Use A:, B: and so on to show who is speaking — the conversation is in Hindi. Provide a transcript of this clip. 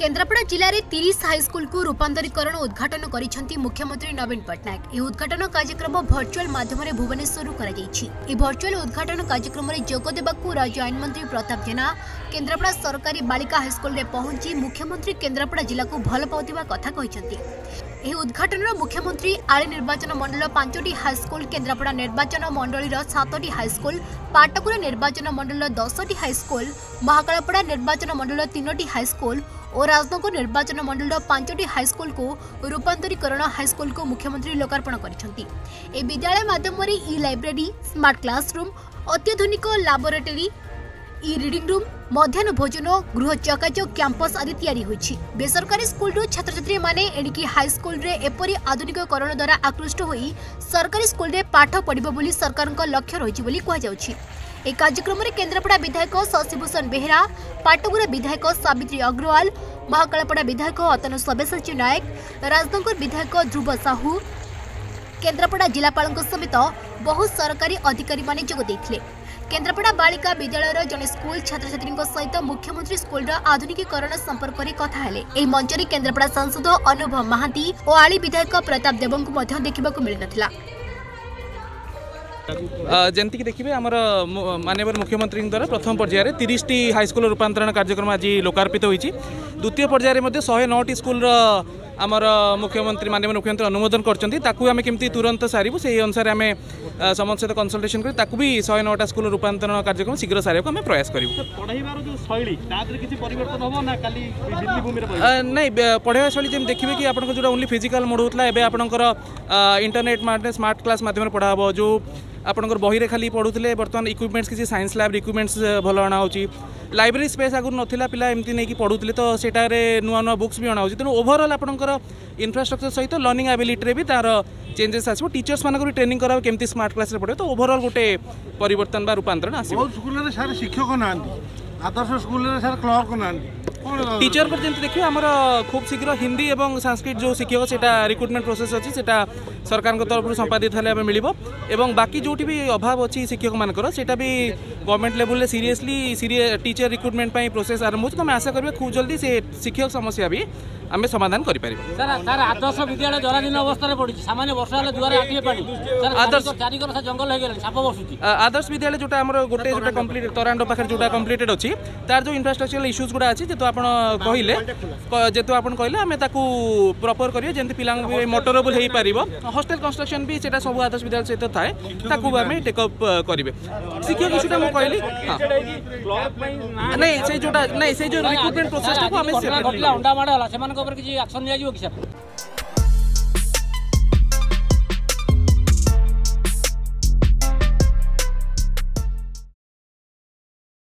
A: केन्द्रापड़ा जिले में 30 हाईस्कल को रूपांतरीकरण उद्घाटन करिसेंती मुख्यमंत्री नवीन पट्टनायक। यह उद्घाटन कार्यक्रम भर्चुआल माध्यम भुवनेश्वर भर्चुआल उद्घाटन कार्यक्रम में जोग देवाकू राज्य आईन मंत्री प्रताप जेना केन्द्रापड़ा सरकारी बालिका हाईस्कल में पहुंची मुख्यमंत्री केन्द्रापड़ा जिला को भल पाउथिबा कथा कहिसेंती। यह उद्घाटन मुख्यमंत्री आली निर्वाचन मंडल 5टी हाईस्कल, केन्द्रापड़ा निर्वाचन मंडल 7टी हाईस्कल, पाटकुरा निर्वाचन मंडल 10टी हाईस्कल, महाकालपड़ा निर्वाचन मंडल 3टी हाईस्कल और राजनगर निर्वाचन मंडल 5टी हाईस्कल को रूपांतरीकरण हाईस्कल को मुख्यमंत्री लोकार्पण करिसेंती। ए विद्यालय माध्यम ई लाइब्रेरी, स्मार्ट क्लासरूम, अत्याधुनिक लैबोरेटरी, ई रीडिंग रूम, मध्याह्न भोजन गृह, चकाचक कैंपस आदि तैयारी होइछि। बेसरकारी स्कूल छात्र छात्री माने एणिकी हाईस्कल रे एपरी आधुनिकीकरण द्वारा आकृष्ट होई सरकारी स्कूल रे पाठ पढ़िबो बोली सरकारक लक्ष्य रहिछि बोली कहा जाउछि। ए कार्यक्रम में केन्द्रापड़ा विधायक शशिभूषण बेहेरा, पाटकुरा विधायक सावित्री अग्रवाल, महाकालपड़ा विधायक अतनु सब्यसाची नायक, राजनगर विधायक ध्रुव साहू, केन्द्रापड़ा जिलापाल समेत बहु सरकारी अधिकारी माने जोग देथिले। केन्द्रापड़ा बालिका विद्यालय जड़े स्कूल छात्र छात्री सहित मुख्यमंत्री स्कूल आधुनिकीकरण संपर्क में कथा हेले। एही मंच में केन्द्रापड़ा सांसद अनुभव महांती और आली विधायक प्रताप देव को देखा मिल नथिला।
B: जमती देखिए आमर माननीय मुख्यमंत्री द्वारा प्रथम पर्यायर 30टी हाईस्कल रूपांतरण कार्यक्रम आज लोकार्पित होती। द्वितीय पर्यायर 109टी स्कूल आमर मुख्यमंत्री माननीय मुख्यमंत्री अनुमोदन करमें केमती तुरंत सारू से अनुसार आम समस्त सहित कनसल्टेशन कर भी 109टा स्कूल रूपांतरण कार्यक्रम शीघ्र सारे को प्रयास करूँ। नहीं पढ़ाई शैली जमी देखिए कि आप जो ओनली फिजिकल मोड होता है आपंकर इंटरनेट स्मार्ट क्लास माध्यम पढ़ा हम जो आपंकर बही रे खाली पढ़ुले बर्तमान इक्विपमेंट्स किसी साइंस लैब इक्विपमेंट्स भल अणा हो। लाइब्रेरी स्पेस आगुरी नाला पिला एमती नहीं पढ़ुले तो सेटारे नुआ नुआ बुक्स भी अणा हो। तेणु ओभरऑल आपंकर इंफ्रास्ट्रक्चर सहित लर्निंग एबिलिटी भी तार चेंजेस आसो। टीचर्स मानक भी ट्रेनिंग करा केमती स्मार्ट क्लास पढ़े तो ओभरऑल गोटे परिवर्तन बा रूपांतरण आसो।
C: शिक्षक ना आदर्श स्कूल क्लर्क ना
B: टीचर पर जमी देखिए आमर खूब शीघ्र हिंदी और संस्कृत जो शिक्षक से रिक्रुटमेंट प्रोसेस अच्छी से सरकार तरफ संपादित हेल्ले मिल और बाकी जो भी अभाव अच्छी शिक्षक मानकर सेटा भी government level seriously teacher recruitment process आरंभ हो। मैं आशा करें खूब जल्दी से शिक्षक समस्या भी आम समाधान कर
D: आदर्श विद्यालय जराजीर्ण अवस्था पड़ी सामान्य वर्षा दुआर
B: आदर्श विद्यालय जो गोटे जो कम्प्लीट तरांड पाखे जो कम्प्लीटेड अच्छी तार जो इंफ्रास्ट्रक्चर इश्यूज गुड़ा अच्छी जेतु आपन कहले जेतु आपन कहले आमे ताकू प्रॉपर करियो जेंति पिलांग भी मोटरेबल हेई पारिबो। हॉस्टल कंस्ट्रक्शन भी सेटा सब आदर्श विद्यालय सहित थाए ताकू आमे टेक अप करिवे। शिक्षक इशूटा मु कहली नहीं से जोटा नहीं से जो रिक्रूटमेंट प्रोसेस को आमे
D: अंडा माडला सेमान को ऊपर किछि एक्शन लिया जिवो कि सर